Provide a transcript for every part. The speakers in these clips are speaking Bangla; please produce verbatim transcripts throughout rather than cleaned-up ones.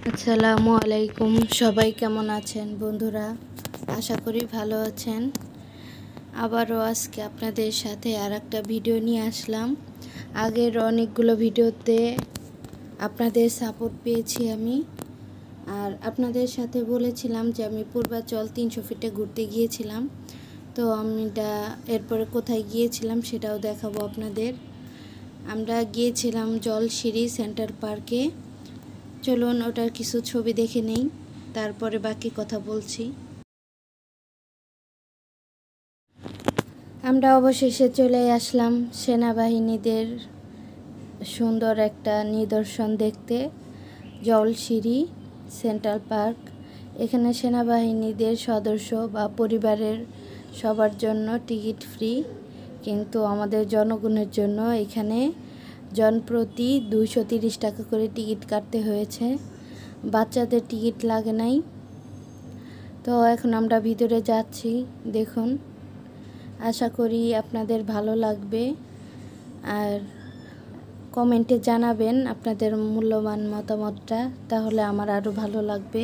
আসসালামু আলাইকুম। সবাই কেমন আছেন বন্ধুরা? আশা করি ভালো আছেন। আবারও আজকে আপনাদের সাথে আর একটা ভিডিও নিয়ে আসলাম। আগের অনেকগুলো ভিডিওতে আপনাদের সাপোর্ট পেয়েছি আমি, আর আপনাদের সাথে বলেছিলাম যে আমি পূর্বাচল তিনশো ফিটে ঘুরতে গিয়েছিলাম। তো আমি এরপরে কোথায় গিয়েছিলাম সেটাও দেখাবো আপনাদের। আমরা গিয়েছিলাম জলসিঁড়ি সেন্টার পার্কে। চলুন ওটার কিছু ছবি দেখে নেই, তারপরে বাকি কথা বলছি। আমরা অবশেষে চলে আসলাম সেনাবাহিনীদের সুন্দর একটা নিদর্শন দেখতে, জলসিঁড়ি সেন্ট্রাল পার্ক। এখানে সেনাবাহিনীদের সদস্য বা পরিবারের সবার জন্য টিকিট ফ্রি, কিন্তু আমাদের জনগণের জন্য এখানে জনপ্রতি দুইশো তিরিশ টাকা করে টিকিট কাটতে হয়েছে। বাচ্চাদের টিকিট লাগে নাই। তো এখন আমরা ভিতরে যাচ্ছি, দেখুন। আশা করি আপনাদের ভালো লাগবে, আর কমেন্টে জানাবেন আপনাদের মূল্যবান মতামতটা, তাহলে আমার আরও ভালো লাগবে।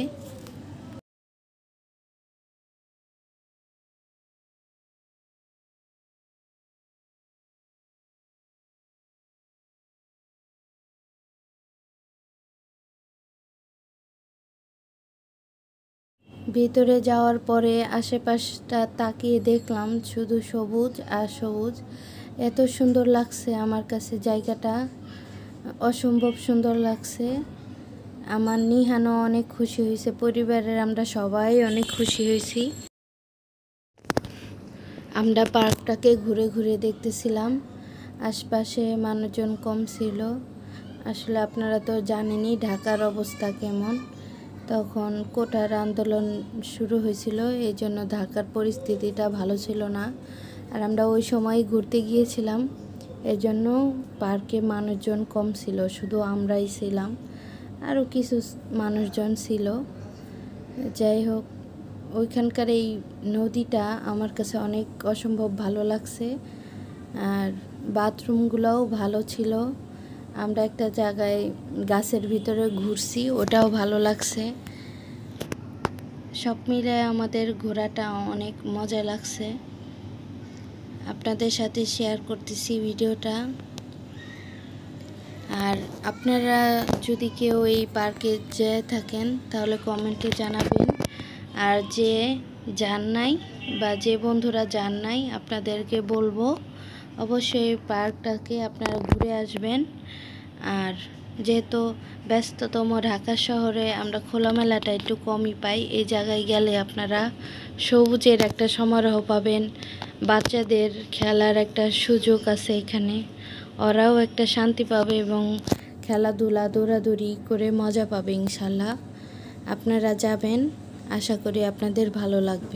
ভিতরে যাওয়ার পরে আশেপাশটা তাকিয়ে দেখলাম শুধু সবুজ আর সবুজ। এত সুন্দর লাগছে আমার কাছে, জায়গাটা অসম্ভব সুন্দর লাগছে। আমার নিহানও অনেক খুশি হয়েছে, পরিবারের আমরা সবাই অনেক খুশি হয়েছি। আমরা পার্কটাকে ঘুরে ঘুরে দেখতেছিলাম। আশপাশে মানুষজন কম ছিল। আসলে আপনারা তো জানেনই ঢাকার অবস্থা কেমন। তখন কোটার আন্দোলন শুরু হয়েছিল, এই জন্য ঢাকার পরিস্থিতিটা ভালো ছিল না। আর আমরা ওই সময় ঘুরতে গিয়েছিলাম, এই জন্য পার্কে মানুষজন কম ছিল, শুধু আমরাই ছিলাম, আরও কিছু মানুষজন ছিল। যাই হোক, ওইখানকার এই নদীটা আমার কাছে অনেক অসম্ভব ভালো লাগছে, আর বাথরুমগুলোও ভালো ছিল। আমরা একটা জায়গায় গাছের ভিতরে ঘুরছি, ওটাও ভালো লাগছে। সব মিলে আমাদের ঘোরাটা অনেক মজা লাগছে। আপনাদের সাথে শেয়ার করতেছি ভিডিওটা। আর আপনারা যদি কেউ এই পার্কে যেয়ে থাকেন তাহলে কমেন্টে জানাবেন। আর যে যান নাই বা যে বন্ধুরা যান নাই, আপনাদেরকে বলবো অবশ্যই পার্কটাকে আপনারা ঘুরে আসবেন। আর যেহেতু ব্যস্ততম ঢাকা শহরে আমরা খোলামেলাটা একটু কমই পাই, এই জায়গায় গেলে আপনারা সবুজের একটা সমারোহ পাবেন, বাচ্চাদের খেলার একটা সুযোগ আছে এখানে, ওরাও একটা শান্তি পাবে এবং খেলাধুলা দৌড়াদৌড়ি করে মজা পাবে ইনশাল্লাহ। আপনারা যাবেন, আশা করি আপনাদের ভালো লাগবে।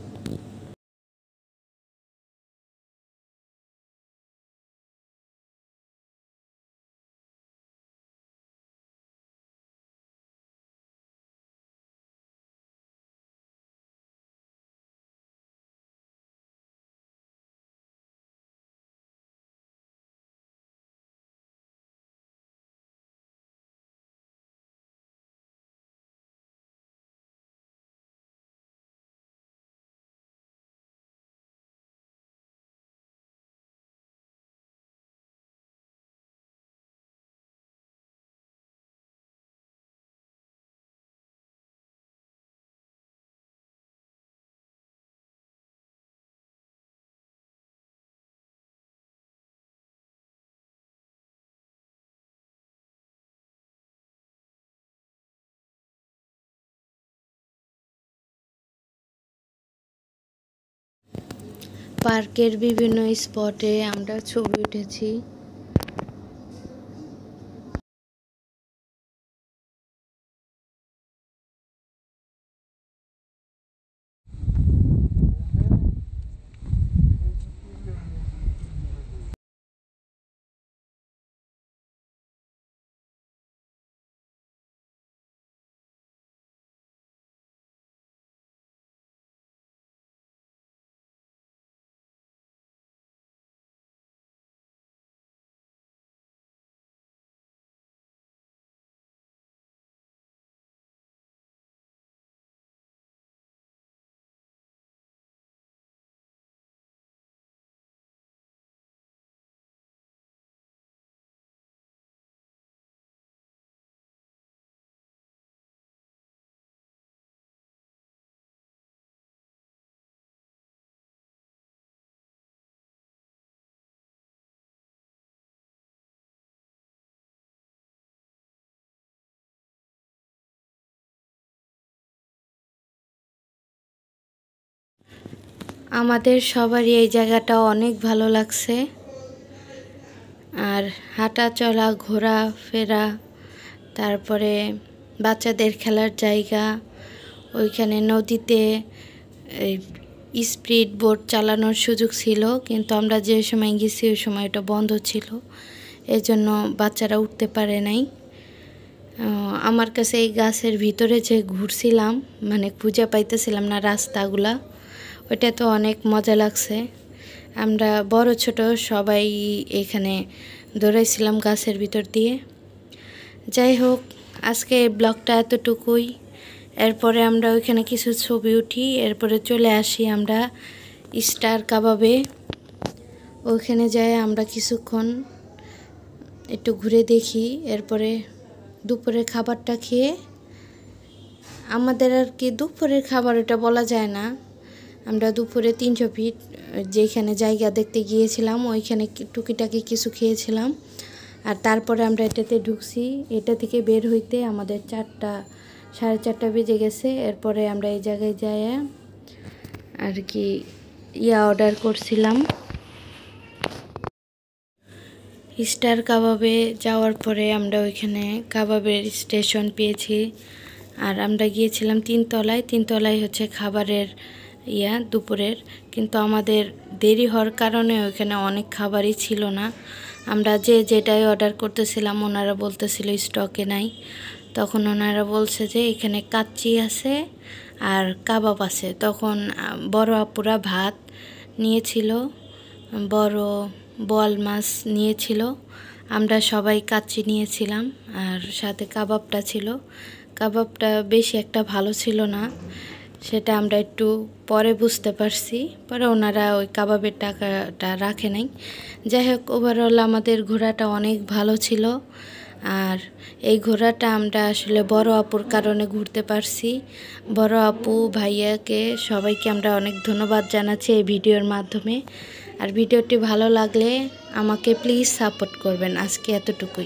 পার্কের বিভিন্ন স্পটে আমরা ছবি উঠেছি। আমাদের সবারই এই জায়গাটা অনেক ভালো লাগছে। আর হাঁটা চলা ঘোরা ফেরা, তারপরে বাচ্চাদের খেলার জায়গা, ওইখানে নদীতে স্পিড বোট চালানোর সুযোগ ছিল, কিন্তু আমরা যে সময় গেছি ওই সময় এটা বন্ধ ছিল, এই জন্য বাচ্চারা উঠতে পারে নাই। আমার কাছে এই গাছের ভিতরে যে ঘুরছিলাম, মানে খুঁজে পাইতেছিলাম না রাস্তাগুলা, ওইটা তো অনেক মজা লাগছে। আমরা বড় ছোট সবাই এখানে দৌড়াইছিলাম গাছের ভিতর দিয়ে। যাই হোক, আজকে এই ব্লগটা এতটুকুই। এরপরে আমরা ওইখানে কিছু ছবি উঠি, এরপরে চলে আসি আমরা স্টার কাবাবে। ওইখানে যাই আমরা কিছুক্ষণ একটু ঘুরে দেখি, এরপরে দুপুরের খাবারটা খেয়ে, আমাদের আর কি দুপুরের খাবার এটা বলা যায় না, আমরা দুপুরে তিনশো ফিট যেখানে জায়গা দেখতে গিয়েছিলাম ওইখানে টুকিটাকি কিছু খেয়েছিলাম। আর তারপরে আমরা এটাতে ঢুকছি, এটা থেকে বের হইতে আমাদের চারটা সাড়ে চারটা বেজে গেছে। এরপরে আমরা এই জায়গায় যাই আর কি ইয়া অর্ডার করছিলাম। স্টার কাবাবে যাওয়ার পরে আমরা ওইখানে কাবাবের স্টেশন পেয়েছি। আর আমরা গিয়েছিলাম তিনতলায়, তিনতলায় হচ্ছে খাবারের ইয়া দুপুরের, কিন্তু আমাদের দেরি হওয়ার কারণে ওইখানে অনেক খাবারই ছিল না। আমরা যে যেটাই অর্ডার করতেছিলাম ওনারা বলতেছিল স্টকে নাই। তখন ওনারা বলছে যে এখানে কাচ্চি আছে আর কাবাব আছে। তখন বড় আপুরা ভাত নিয়েছিল, বড় বোয়াল মাছ নিয়েছিল, আমরা সবাই কাচ্চি নিয়েছিলাম, আর সাথে কাবাবটা ছিল। কাবাবটা বেশি একটা ভালো ছিল না, সেটা আমরা একটু পরে বুঝতে পারছি, পরে ওনারা ওই কাবাবের টাকাটা রাখে নাই। যাই হোক, ওভারঅল আমাদের ঘোরাটা অনেক ভালো ছিল। আর এই ঘোরাটা আমরা আসলে বড় আপুর কারণে ঘুরতে পারছি। বড় আপু ভাইয়াকে সবাইকে আমরা অনেক ধন্যবাদ জানাচ্ছি এই ভিডিওর মাধ্যমে। আর ভিডিওটি ভালো লাগলে আমাকে প্লিজ সাপোর্ট করবেন। আজকে এতটুকুই।